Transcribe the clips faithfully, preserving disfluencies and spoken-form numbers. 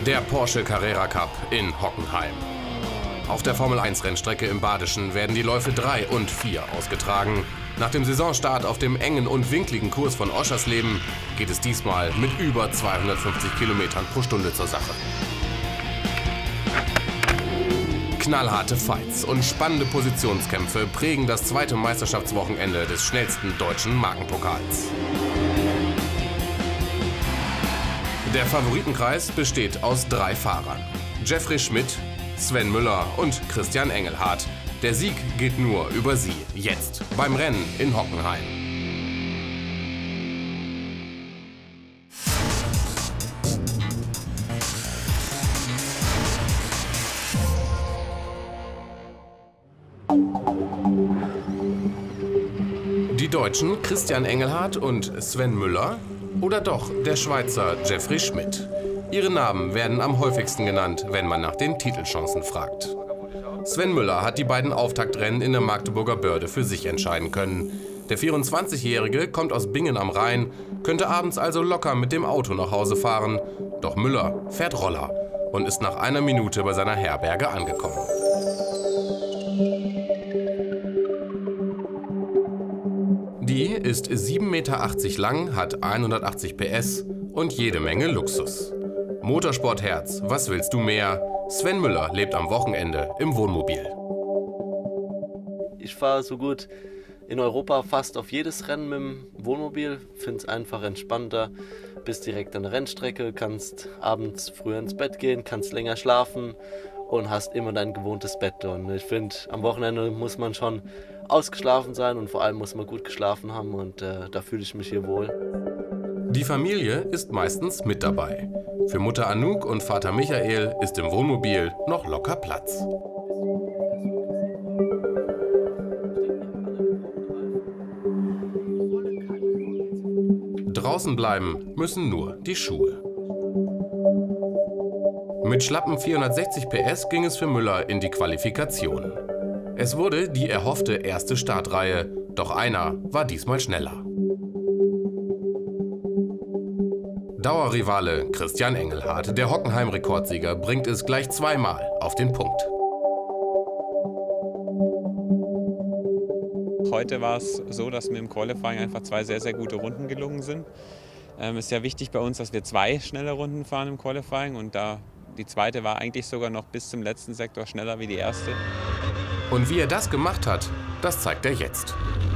Der Porsche Carrera Cup in Hockenheim. Auf der Formel eins Rennstrecke im Badischen werden die Läufe drei und vier ausgetragen. Nach dem Saisonstart auf dem engen und winkligen Kurs von Oschersleben geht es diesmal mit über zweihundertfünfzig Kilometern pro Stunde zur Sache. Knallharte Fights und spannende Positionskämpfe prägen das zweite Meisterschaftswochenende des schnellsten deutschen Markenpokals. Der Favoritenkreis besteht aus drei Fahrern: Jeffrey Schmidt, Sven Müller und Christian Engelhardt. Der Sieg geht nur über sie, jetzt beim Rennen in Hockenheim. Die Deutschen Christian Engelhardt und Sven Müller oder doch der Schweizer Jeffrey Schmidt? Ihre Namen werden am häufigsten genannt, wenn man nach den Titelchancen fragt. Sven Müller hat die beiden Auftaktrennen in der Magdeburger Börde für sich entscheiden können. Der vierundzwanzigjährige kommt aus Bingen am Rhein, könnte abends also locker mit dem Auto nach Hause fahren. Doch Müller fährt Roller und ist nach einer Minute bei seiner Herberge angekommen. Die ist sieben Meter achtzig lang, hat hundertachtzig P S und jede Menge Luxus. Motorsportherz, was willst du mehr? Sven Müller lebt am Wochenende im Wohnmobil. Ich fahre so gut in Europa fast auf jedes Rennen mit dem Wohnmobil. Finde es einfach entspannter. Bist direkt an der Rennstrecke, kannst abends früher ins Bett gehen, kannst länger schlafen und hast immer dein gewohntes Bett. Und ich finde, am Wochenende muss man schon ausgeschlafen sein und vor allem muss man gut geschlafen haben und äh, da fühle ich mich hier wohl. Die Familie ist meistens mit dabei. Für Mutter Anouk und Vater Michael ist im Wohnmobil noch locker Platz. Draußen bleiben müssen nur die Schuhe. Mit schlappen vierhundertsechzig P S ging es für Müller in die Qualifikation. Es wurde die erhoffte erste Startreihe, doch einer war diesmal schneller. Dauerrivale Christian Engelhardt, der Hockenheim-Rekordsieger, bringt es gleich zweimal auf den Punkt. Heute war es so, dass mir im Qualifying einfach zwei sehr, sehr gute Runden gelungen sind. Es ähm, ist ja wichtig bei uns, dass wir zwei schnelle Runden fahren im Qualifying und da die zweite war eigentlich sogar noch bis zum letzten Sektor schneller wie die erste. Und wie er das gemacht hat, das zeigt er jetzt.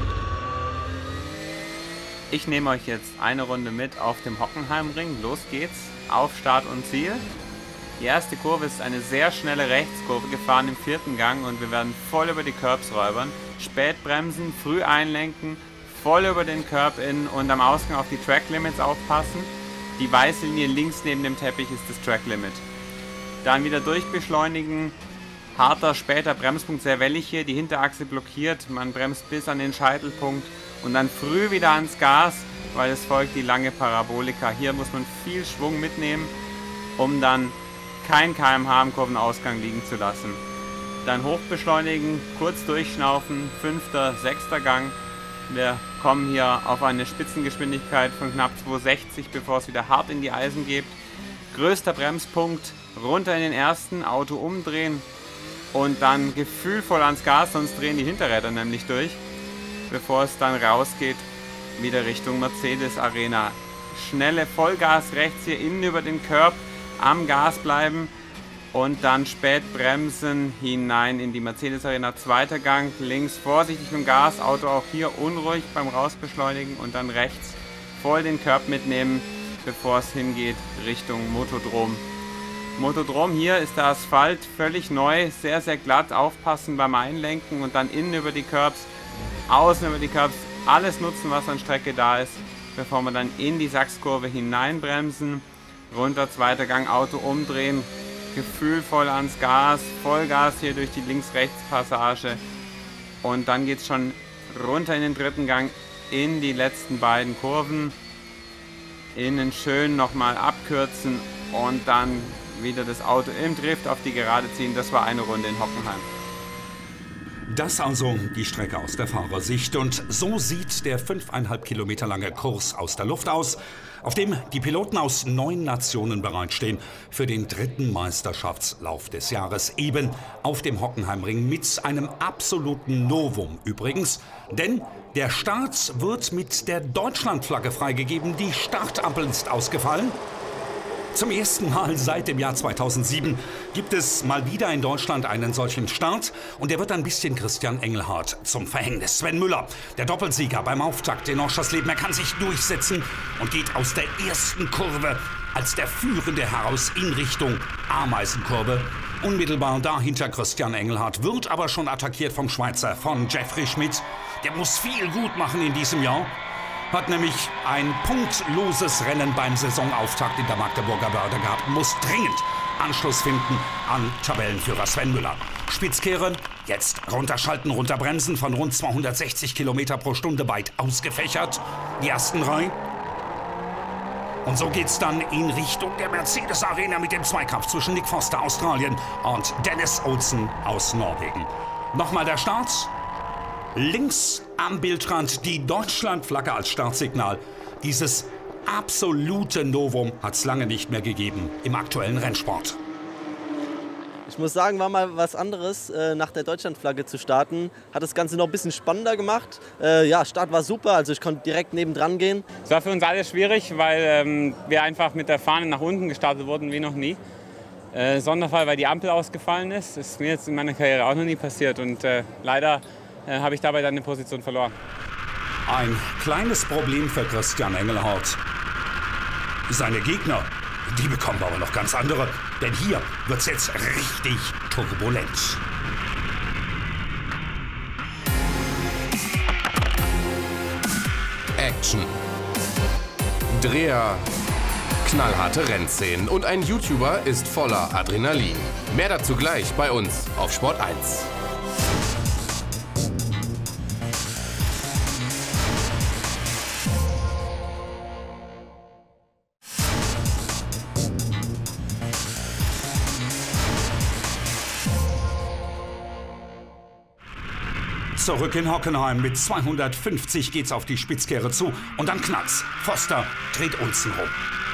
Ich nehme euch jetzt eine Runde mit auf dem Hockenheimring. Los geht's, auf Start und Ziel. Die erste Kurve ist eine sehr schnelle Rechtskurve, gefahren im vierten Gang und wir werden voll über die Curbs räubern. Spät bremsen, früh einlenken, voll über den Curb in und am Ausgang auf die Track Limits aufpassen. Die weiße Linie links neben dem Teppich ist das Track Limit. Dann wieder durchbeschleunigen. Harter, später Bremspunkt, sehr wellig hier, die Hinterachse blockiert, man bremst bis an den Scheitelpunkt und dann früh wieder ans Gas, weil es folgt die lange Parabolika. Hier muss man viel Schwung mitnehmen, um dann kein Kilometer pro Stunde im Kurvenausgang liegen zu lassen. Dann hochbeschleunigen, kurz durchschnaufen, fünfter, sechster Gang. Wir kommen hier auf eine Spitzengeschwindigkeit von knapp zweihundertsechzig, bevor es wieder hart in die Eisen geht. Größter Bremspunkt, runter in den ersten, Auto umdrehen. Und dann gefühlvoll ans Gas, sonst drehen die Hinterräder nämlich durch, bevor es dann rausgeht, wieder Richtung Mercedes Arena. Schnelle Vollgas rechts hier innen über den Curb, am Gas bleiben und dann spät bremsen hinein in die Mercedes Arena. Zweiter Gang, links vorsichtig mit dem Gas, Auto auch hier unruhig beim Rausbeschleunigen und dann rechts voll den Curb mitnehmen, bevor es hingeht Richtung Motodrom. Motodrom, hier ist der Asphalt völlig neu, sehr, sehr glatt, aufpassen beim Einlenken und dann innen über die Curbs, außen über die Curbs, alles nutzen, was an Strecke da ist, bevor wir dann in die Sachskurve hineinbremsen, runter, zweiter Gang, Auto umdrehen, gefühlvoll ans Gas, Vollgas hier durch die Links-Rechts-Passage und dann geht es schon runter in den dritten Gang, in die letzten beiden Kurven, innen schön nochmal abkürzen und dann wieder das Auto im Drift auf die Gerade ziehen. Das war eine Runde in Hockenheim. Das also die Strecke aus der Fahrersicht. Und so sieht der fünfeinhalb Kilometer lange Kurs aus der Luft aus, auf dem die Piloten aus neun Nationen bereitstehen für den dritten Meisterschaftslauf des Jahres. Eben auf dem Hockenheimring mit einem absoluten Novum übrigens. Denn der Start wird mit der Deutschlandflagge freigegeben. Die Startampel ist ausgefallen. Zum ersten Mal seit dem Jahr zweitausendsieben gibt es mal wieder in Deutschland einen solchen Start. Und der wird ein bisschen Christian Engelhardt zum Verhängnis. Sven Müller, der Doppelsieger beim Auftakt in Oschersleben, er kann sich durchsetzen und geht aus der ersten Kurve als der Führende heraus in Richtung Ameisenkurve. Unmittelbar dahinter Christian Engelhardt, wird aber schon attackiert vom Schweizer, von Jeffrey Schmidt. Der muss viel gut machen in diesem Jahr. Hat nämlich ein punktloses Rennen beim Saisonauftakt in der Magdeburger Börde gehabt. Muss dringend Anschluss finden an Tabellenführer Sven Müller. Spitzkehre, jetzt runterschalten, runterbremsen von rund zweihundertsechzig Kilometer pro Stunde weit ausgefächert. Die ersten drei. Und so geht's dann in Richtung der Mercedes Arena mit dem Zweikampf zwischen Nick Foster, Australien, und Dennis Olsen aus Norwegen. Nochmal der Start. Links am Bildrand die Deutschlandflagge als Startsignal. Dieses absolute Novum hat es lange nicht mehr gegeben im aktuellen Rennsport. Ich muss sagen, war mal was anderes, äh, nach der Deutschlandflagge zu starten. Hat das Ganze noch ein bisschen spannender gemacht. Äh, ja, Start war super, also ich konnte direkt nebendran gehen. Es war für uns alle schwierig, weil ähm, wir einfach mit der Fahne nach unten gestartet wurden wie noch nie. Äh, Sonderfall, weil die Ampel ausgefallen ist. Das ist mir jetzt in meiner Karriere auch noch nie passiert und äh, leider äh, habe ich dabei dann eine Position verloren. Ein kleines Problem für Christian Engelhardt. Seine Gegner, die bekommen aber noch ganz andere. Denn hier wird's jetzt richtig turbulent. Action. Dreher. Knallharte Rennszenen und ein YouTuber ist voller Adrenalin. Mehr dazu gleich bei uns auf Sport eins. Zurück in Hockenheim. Mit zweihundertfünfzig geht's auf die Spitzkehre zu. Und dann knallt's. Foster dreht Olsen rum.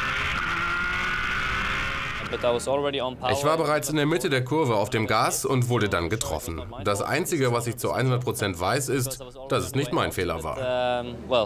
Ich war bereits in der Mitte der Kurve auf dem Gas und wurde dann getroffen. Das Einzige, was ich zu hundert Prozent weiß, ist, dass es nicht mein Fehler war.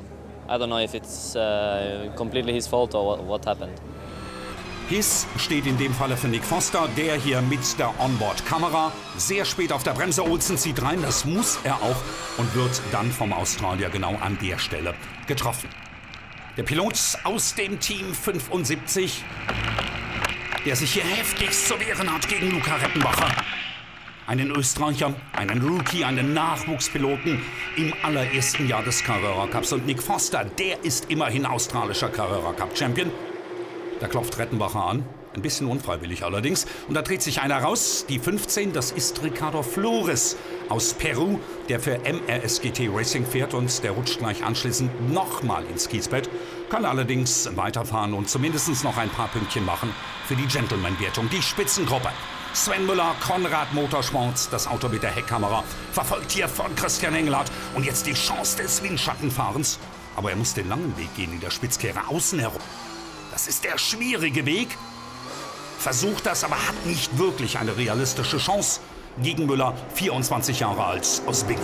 Hiss steht in dem Falle für Nick Foster, der hier mit der Onboard-Kamera sehr spät auf der Bremse. Olsen zieht rein, das muss er auch, und wird dann vom Australier genau an der Stelle getroffen. Der Pilot aus dem Team fünfundsiebzig, der sich hier heftigst zu wehren hat gegen Luca Rettenbacher. Einen Österreicher, einen Rookie, einen Nachwuchspiloten im allerersten Jahr des Carrera Cups. Und Nick Foster, der ist immerhin australischer Carrera Cup Champion. Da klopft Rettenbacher an, ein bisschen unfreiwillig allerdings. Und da dreht sich einer raus, die fünfzehn, das ist Ricardo Flores aus Peru, der für M R S G T Racing fährt, und der rutscht gleich anschließend nochmal ins Kiesbett, kann allerdings weiterfahren und zumindest noch ein paar Pünktchen machen für die Gentleman-Wertung. Die Spitzengruppe. Sven Müller, Konrad Motorsport, das Auto mit der Heckkamera, verfolgt hier von Christian Engelhardt. Und jetzt die Chance des Windschattenfahrens. Aber er muss den langen Weg gehen in der Spitzkehre außen herum. Das ist der schwierige Weg. Versucht das, aber hat nicht wirklich eine realistische Chance gegen Müller, vierundzwanzig Jahre alt, aus Bingen.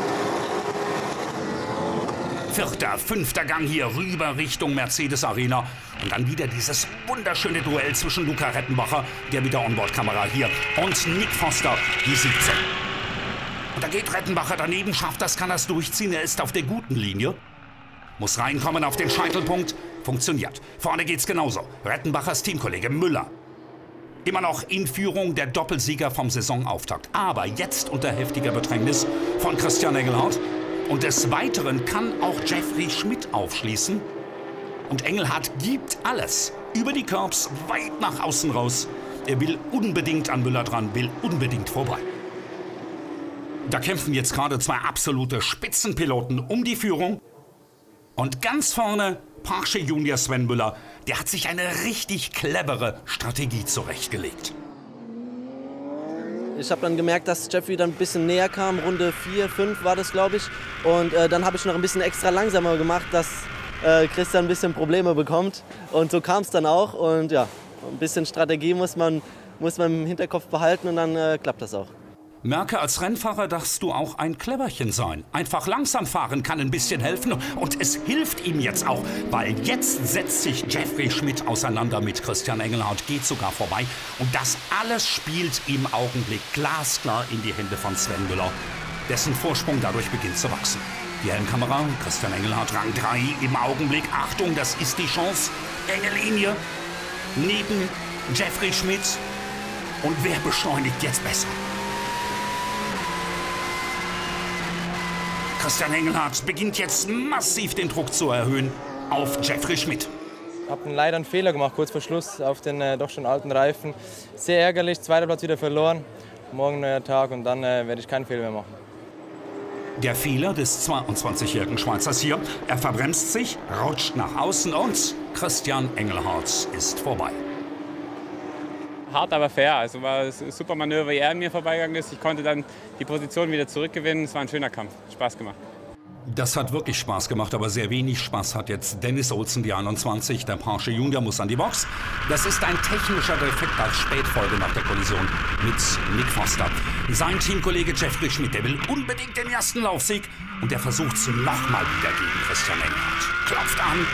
Vierter, fünfter Gang hier rüber Richtung Mercedes Arena. Und dann wieder dieses wunderschöne Duell zwischen Luca Rettenbacher, der mit der Onboard-Kamera hier, und Nick Foster, die siebzehn. Und da geht Rettenbacher daneben, schafft das, kann das durchziehen. Er ist auf der guten Linie. Muss reinkommen auf den Scheitelpunkt. Funktioniert. Vorne geht's genauso. Rettenbachers Teamkollege Müller. Immer noch in Führung, der Doppelsieger vom Saisonauftakt. Aber jetzt unter heftiger Bedrängnis von Christian Engelhardt. Und des Weiteren kann auch Jeffrey Schmidt aufschließen. Und Engelhardt gibt alles. Über die Curbs, weit nach außen raus. Er will unbedingt an Müller dran, will unbedingt vorbei. Da kämpfen jetzt gerade zwei absolute Spitzenpiloten um die Führung. Und ganz vorne Porsche Junior Sven Müller, der hat sich eine richtig clevere Strategie zurechtgelegt. Ich habe dann gemerkt, dass Jeffrey dann ein bisschen näher kam, Runde vier, fünf war das, glaube ich. Und äh, dann habe ich noch ein bisschen extra langsamer gemacht, dass äh, Christian ein bisschen Probleme bekommt. Und so kam es dann auch. Und ja, ein bisschen Strategie muss man, muss man im Hinterkopf behalten und dann äh, klappt das auch. Merke, als Rennfahrer darfst du auch ein Cleverchen sein. Einfach langsam fahren kann ein bisschen helfen und es hilft ihm jetzt auch, weil jetzt setzt sich Jeffrey Schmidt auseinander mit Christian Engelhardt, geht sogar vorbei und das alles spielt im Augenblick glasklar in die Hände von Sven Müller, dessen Vorsprung dadurch beginnt zu wachsen. Die Helmkamera, Christian Engelhardt, Rang drei im Augenblick. Achtung, das ist die Chance. Enge Linie neben Jeffrey Schmidt. Und wer beschleunigt jetzt besser? Christian Engelhardt beginnt jetzt massiv den Druck zu erhöhen auf Jeffrey Schmidt. Ich habe leider einen Fehler gemacht, kurz vor Schluss auf den äh, doch schon alten Reifen. Sehr ärgerlich, zweiter Platz wieder verloren. Morgen neuer Tag und dann äh, werde ich keinen Fehler mehr machen. Der Fehler des zweiundzwanzigjährigen Schweizers hier. Er verbremst sich, rutscht nach außen und Christian Engelhardt ist vorbei. Hart, aber fair. Also war es ein super Manöver, wie er an mir vorbeigegangen ist. Ich konnte dann die Position wieder zurückgewinnen. Es war ein schöner Kampf. Spaß gemacht. Das hat wirklich Spaß gemacht, aber sehr wenig Spaß hat jetzt Dennis Olsen, die einundzwanzig. Der Porsche Junior muss an die Box. Das ist ein technischer Defekt als Spätfolge nach der Kollision mit Nick Foster. Sein Teamkollege Jeffrey Schmidt, der will unbedingt den ersten Laufsieg. Und der versucht es nochmal wieder gegen Christian Engelhardt. Klopft an.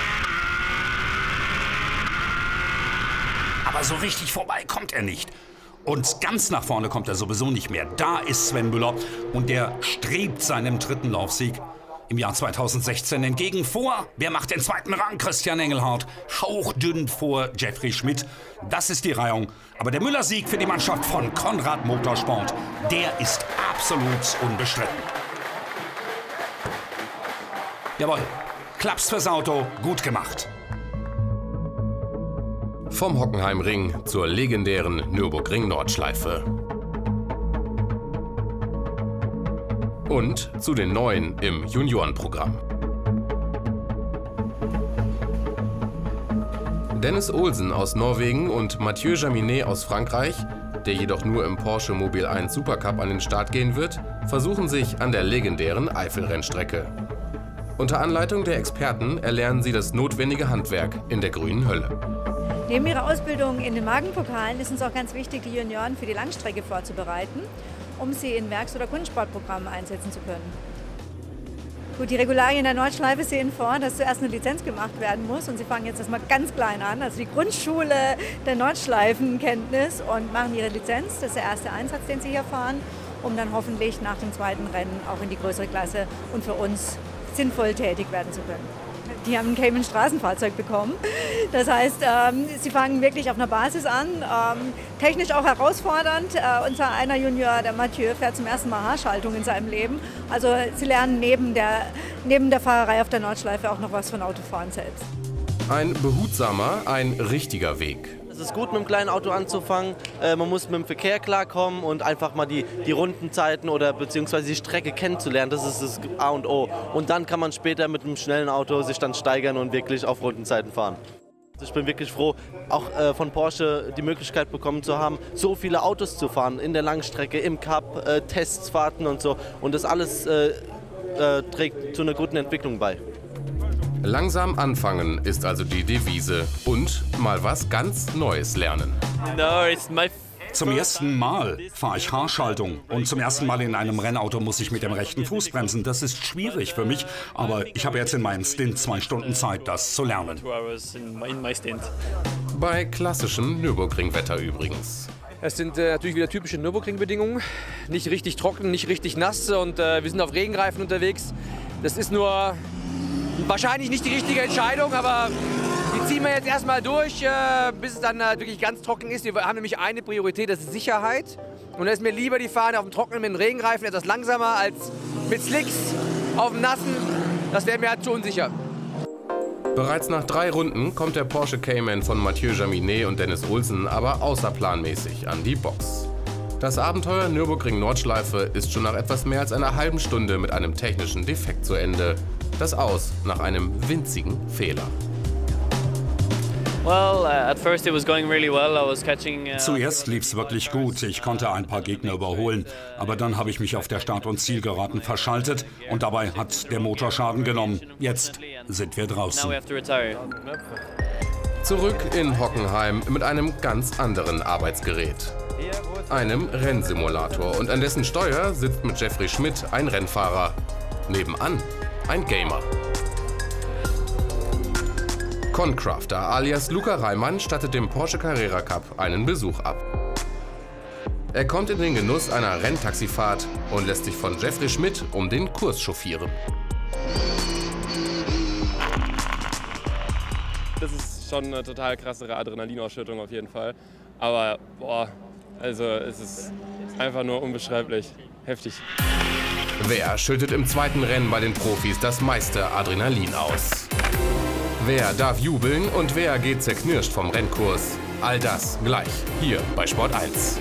Aber so richtig vorbei kommt er nicht. Und ganz nach vorne kommt er sowieso nicht mehr. Da ist Sven Müller und der strebt seinem dritten Laufsieg im Jahr zweitausendsechzehn entgegen. Vor, wer macht den zweiten Rang? Christian Engelhardt, hauchdünn vor Jeffrey Schmidt. Das ist die Reihung. Aber der Müller-Sieg für die Mannschaft von Konrad Motorsport, der ist absolut unbestritten. Jawohl, Klaps fürs Auto, gut gemacht. Vom Hockenheimring zur legendären Nürburgring-Nordschleife. Und zu den Neuen im Juniorenprogramm. Dennis Olsen aus Norwegen und Mathieu Jaminet aus Frankreich, der jedoch nur im Porsche Mobil eins Supercup an den Start gehen wird, versuchen sich an der legendären Eifel-Rennstrecke. Unter Anleitung der Experten erlernen sie das notwendige Handwerk in der grünen Hölle. Neben ihrer Ausbildung in den Magenpokalen ist uns auch ganz wichtig, die Junioren für die Langstrecke vorzubereiten, um sie in Werks- oder Kunstsportprogrammen einsetzen zu können. Gut, die Regularien der Nordschleife sehen vor, dass zuerst eine Lizenz gemacht werden muss und sie fangen jetzt erstmal ganz klein an, also die Grundschule der Nordschleifenkenntnis und machen ihre Lizenz. Das ist der erste Einsatz, den sie hier fahren, um dann hoffentlich nach dem zweiten Rennen auch in die größere Klasse und für uns sinnvoll tätig werden zu können. Die haben ein Cayman Straßenfahrzeug bekommen. Das heißt, ähm, sie fangen wirklich auf einer Basis an, ähm, technisch auch herausfordernd. Äh, unser einer Junior, der Mathieu, fährt zum ersten Mal Haarschaltung in seinem Leben. Also sie lernen neben der, neben der Fahrerei auf der Nordschleife auch noch was von Autofahren selbst. Ein behutsamer, ein richtiger Weg. Es ist gut, mit einem kleinen Auto anzufangen. Äh, man muss mit dem Verkehr klarkommen und einfach mal die, die Rundenzeiten oder beziehungsweise die Strecke kennenzulernen. Das ist das A und O. Und dann kann man später mit einem schnellen Auto sich dann steigern und wirklich auf Rundenzeiten fahren. Ich bin wirklich froh, auch äh, von Porsche die Möglichkeit bekommen zu haben, so viele Autos zu fahren in der Langstrecke, im Cup, äh, Tests, Fahrten und so. Und das alles äh, äh, trägt zu einer guten Entwicklung bei. Langsam anfangen ist also die Devise und mal was ganz Neues lernen. No, it's my Zum ersten Mal fahre ich Haarschaltung und zum ersten Mal in einem Rennauto muss ich mit dem rechten Fuß bremsen. Das ist schwierig für mich, aber ich habe jetzt in meinem Stint zwei Stunden Zeit, das zu lernen. Bei klassischem Nürburgring-Wetter übrigens. Es sind äh, natürlich wieder typische Nürburgring-Bedingungen. Nicht richtig trocken, nicht richtig nass und äh, wir sind auf Regenreifen unterwegs. Das ist nur wahrscheinlich nicht die richtige Entscheidung, aber die ziehen wir jetzt erstmal durch, äh, bis es dann äh, wirklich ganz trocken ist. Wir haben nämlich eine Priorität, das ist Sicherheit. Und da ist mir lieber, die fahren auf dem Trockenen mit den Regenreifen etwas langsamer als mit Slicks auf dem Nassen. Das wäre mir halt zu unsicher. Bereits nach drei Runden kommt der Porsche Cayman von Mathieu Jaminet und Dennis Olsen aber außerplanmäßig an die Box. Das Abenteuer Nürburgring-Nordschleife ist schon nach etwas mehr als einer halben Stunde mit einem technischen Defekt zu Ende. Das Aus nach einem winzigen Fehler. Zuerst lief es wirklich gut. Ich konnte ein paar Gegner überholen. Aber dann habe ich mich auf der Start- und Zielgeraden verschaltet und dabei hat der Motor Schaden genommen. Jetzt sind wir draußen. Zurück in Hockenheim mit einem ganz anderen Arbeitsgerät. Einem Rennsimulator. Und an dessen Steuer sitzt mit Jeffrey Schmidt ein Rennfahrer. Nebenan ein Gamer. Concrafter alias Luca Reimann stattet dem Porsche Carrera Cup einen Besuch ab. Er kommt in den Genuss einer Renntaxifahrt und lässt sich von Jeffrey Schmidt um den Kurs chauffieren. Das ist schon eine total krasse Adrenalinausschüttung auf jeden Fall. Aber boah, also es ist einfach nur unbeschreiblich. Heftig. Wer schüttet im zweiten Rennen bei den Profis das meiste Adrenalin aus? Wer darf jubeln und wer geht zerknirscht vom Rennkurs? All das gleich hier bei Sport eins.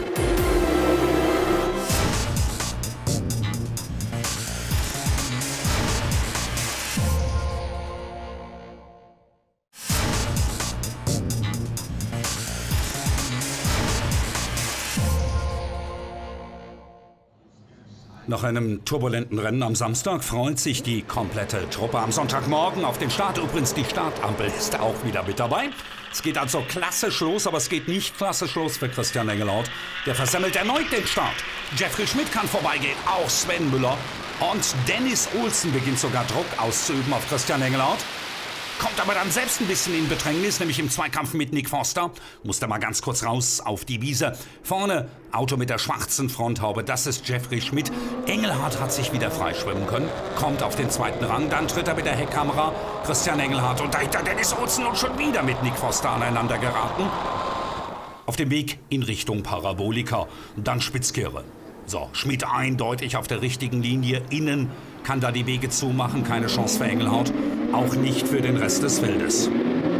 Nach einem turbulenten Rennen am Samstag freut sich die komplette Truppe am Sonntagmorgen auf den Start. Übrigens, die Startampel ist auch wieder mit dabei. Es geht also klassisch los, aber es geht nicht klassisch los für Christian Engelhardt. Der versemmelt erneut den Start. Jeffrey Schmidt kann vorbeigehen, auch Sven Müller. Und Dennis Olsen beginnt sogar Druck auszuüben auf Christian Engelhardt. Kommt aber dann selbst ein bisschen in Bedrängnis, nämlich im Zweikampf mit Nick Foster. Musste mal ganz kurz raus auf die Wiese. Vorne Auto mit der schwarzen Fronthaube, das ist Jeffrey Schmidt. Engelhardt hat sich wieder freischwimmen können, kommt auf den zweiten Rang. Dann tritt er mit der Heckkamera Christian Engelhardt und dahinter Dennis Olsen und schon wieder mit Nick Foster aneinander geraten. Auf dem Weg in Richtung Parabolika, dann Spitzkehre. So, Schmidt eindeutig auf der richtigen Linie. Innen kann da die Wege zumachen. Keine Chance für Engelhardt. Auch nicht für den Rest des Feldes.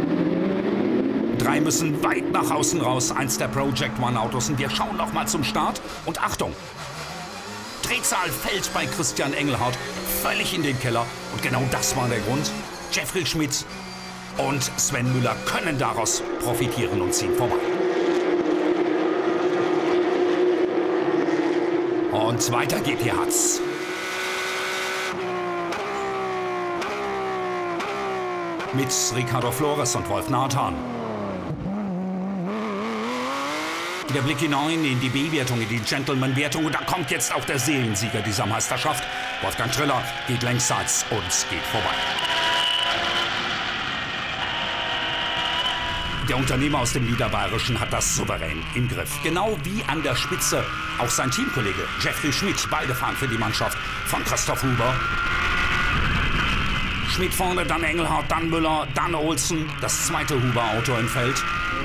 Drei müssen weit nach außen raus. Eins der Project One Autos. Und wir schauen noch mal zum Start. Und Achtung! Drehzahl fällt bei Christian Engelhardt völlig in den Keller. Und genau das war der Grund. Jeffrey Schmidt und Sven Müller können daraus profitieren und ziehen vorbei. Und weiter geht die Hatz. Mit Ricardo Flores und Wolf Nathan. Der Blick hinein in die B-Wertung, in die Gentleman-Wertung. Und da kommt jetzt auch der Seelensieger dieser Meisterschaft. Wolfgang Triller geht längsseits und geht vorbei. Der Unternehmer aus dem Niederbayerischen hat das souverän im Griff. Genau wie an der Spitze auch sein Teamkollege Jeffrey Schmidt. Beide fahren für die Mannschaft von Christoph Huber. Schmidt vorne, dann Engelhardt, dann Müller, dann Olsen. Das zweite Huber-Auto im Feld.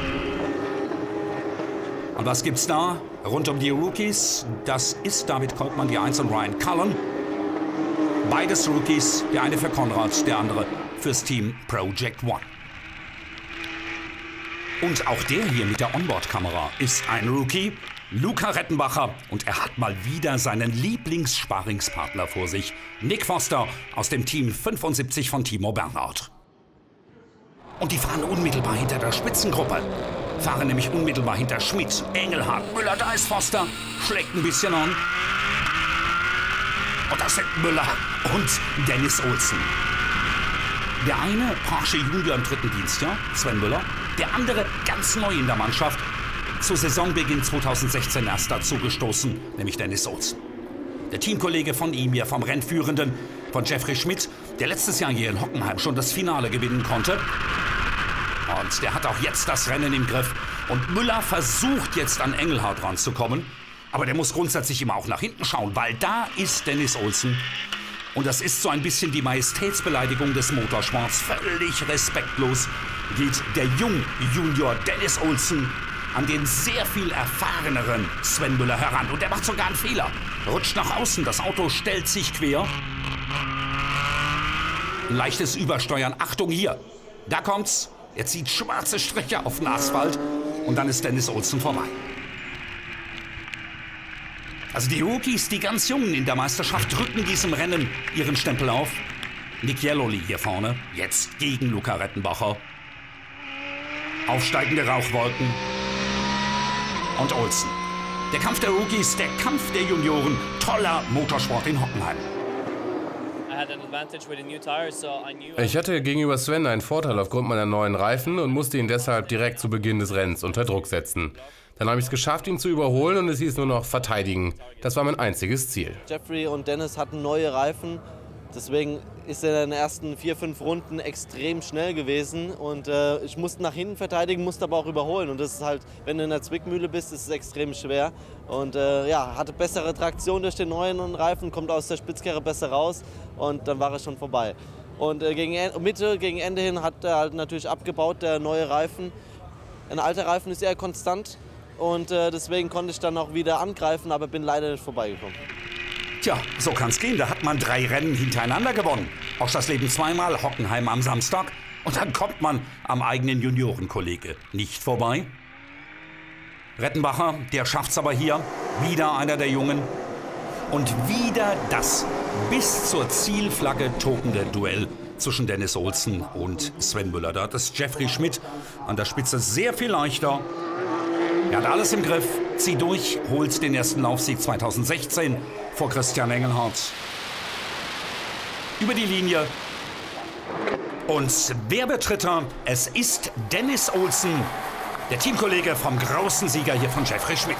Und was gibt's da? Rund um die Rookies. Das ist David Koltmann, die eins und Ryan Cullen. Beides Rookies. Der eine für Konrad, der andere fürs Team Project One. Und auch der hier mit der Onboard-Kamera ist ein Rookie, Luca Rettenbacher. Und er hat mal wieder seinen Lieblingssparringspartner vor sich, Nick Foster aus dem Team fünfundsiebzig von Timo Bernhard. Und die fahren unmittelbar hinter der Spitzengruppe. Fahren nämlich unmittelbar hinter Schmidt, Engelhardt, Müller. Da ist Foster, schlägt ein bisschen an. Und das sind Müller und Dennis Olsen. Der eine Porsche Junior im dritten Dienstjahr, Sven Müller. Der andere ganz neu in der Mannschaft, zu Saisonbeginn zweitausendsechzehn erst dazugestoßen, nämlich Dennis Olsen. Der Teamkollege von ihm hier, vom Rennführenden, von Jeffrey Schmidt, der letztes Jahr hier in Hockenheim schon das Finale gewinnen konnte. Und der hat auch jetzt das Rennen im Griff. Und Müller versucht jetzt an Engelhardt ranzukommen. Aber der muss grundsätzlich immer auch nach hinten schauen, weil da ist Dennis Olsen. Und das ist so ein bisschen die Majestätsbeleidigung des Motorsports. Völlig respektlos geht der Jung-Junior Dennis Olsen an den sehr viel erfahreneren Sven Müller heran. Und er macht sogar einen Fehler. Rutscht nach außen, das Auto stellt sich quer. Ein leichtes Übersteuern. Achtung hier, da kommt's. Er zieht schwarze Striche auf den Asphalt und dann ist Dennis Olsen vorbei. Also die Rookies, die ganz Jungen in der Meisterschaft, drücken diesem Rennen ihren Stempel auf. Nick Jelloli hier vorne, jetzt gegen Luca Rettenbacher. aufsteigende Rauchwolken und Olsen. Der Kampf der Rookies, der Kampf der Junioren, toller Motorsport in Hockenheim. Ich hatte gegenüber Sven einen Vorteil aufgrund meiner neuen Reifen und musste ihn deshalb direkt zu Beginn des Rennens unter Druck setzen. Dann habe ich es geschafft, ihn zu überholen und es hieß nur noch verteidigen. Das war mein einziges Ziel. Jeffrey und Dennis hatten neue Reifen, deswegen ist er in den ersten vier, fünf Runden extrem schnell gewesen und äh, ich musste nach hinten verteidigen, musste aber auch überholen und das ist halt, wenn du in der Zwickmühle bist, ist es extrem schwer und äh, ja, hatte bessere Traktion durch den neuen Reifen, kommt aus der Spitzkehre besser raus und dann war er schon vorbei. Und äh, gegen Mitte, gegen Ende hin hat er halt natürlich abgebaut, der neue Reifen. Ein alter Reifen ist eher konstant und äh, deswegen konnte ich dann auch wieder angreifen, aber bin leider nicht vorbeigekommen. Tja, so kann's gehen. Da hat man drei Rennen hintereinander gewonnen. Auch das Leben zweimal, Hockenheim am Samstag. Und dann kommt man am eigenen Juniorenkollege nicht vorbei. Rettenbacher, der schafft's aber hier. Wieder einer der Jungen. Und wieder das bis zur Zielflagge tobende Duell zwischen Dennis Olsen und Sven Müller. Da hat es Jeffrey Schmidt an der Spitze sehr viel leichter. Er hat alles im Griff, zieht durch, holt den ersten Laufsieg zweitausendsechzehn vor Christian Engelhardt. Über die Linie. Und wer betritt er? Es ist Dennis Olsen, der Teamkollege vom großen Sieger hier von Jeffrey Schmidt.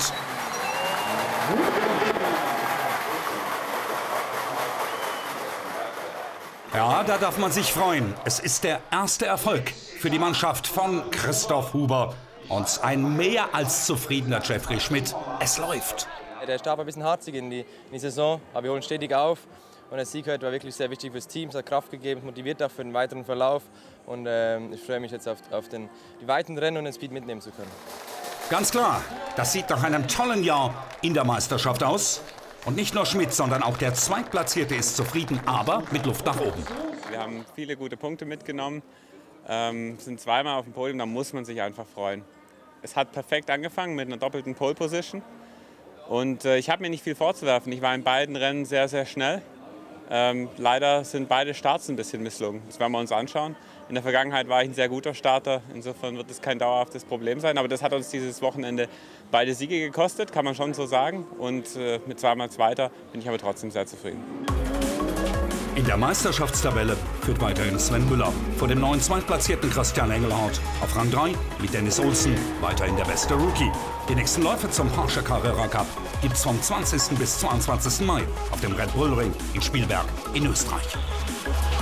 Ja, da darf man sich freuen. Es ist der erste Erfolg für die Mannschaft von Christoph Huber. Und ein mehr als zufriedener Jeffrey Schmidt. Es läuft. Der Start war ein bisschen harzig in die, in die Saison, aber wir holen stetig auf. Und der Sieg heute war wirklich sehr wichtig fürs Team. Es hat Kraft gegeben, motiviert auch für den weiteren Verlauf. Und äh, ich freue mich jetzt auf, auf den, die weiten Rennen und den Speed mitnehmen zu können. Ganz klar, das sieht nach einem tollen Jahr in der Meisterschaft aus. Und nicht nur Schmidt, sondern auch der Zweitplatzierte ist zufrieden, aber mit Luft nach oben. Wir haben viele gute Punkte mitgenommen, ähm, sind zweimal auf dem Podium, da muss man sich einfach freuen. Es hat perfekt angefangen mit einer doppelten Pole Position und äh, ich habe mir nicht viel vorzuwerfen. Ich war in beiden Rennen sehr, sehr schnell. Ähm, leider sind beide Starts ein bisschen misslungen. Das werden wir uns anschauen. In der Vergangenheit war ich ein sehr guter Starter. Insofern wird es kein dauerhaftes Problem sein. Aber das hat uns dieses Wochenende beide Siege gekostet, kann man schon so sagen. Und äh, mit zweimal Zweiter bin ich aber trotzdem sehr zufrieden. In der Meisterschaftstabelle führt weiterhin Sven Müller vor dem neuen Zweitplatzierten Christian Engelhardt. Auf Rang drei mit Dennis Olsen, weiterhin der beste Rookie. Die nächsten Läufe zum Porsche Carrera Cup gibt's vom zwanzigsten bis zweiundzwanzigsten Mai auf dem Red Bull Ring in Spielberg in Österreich.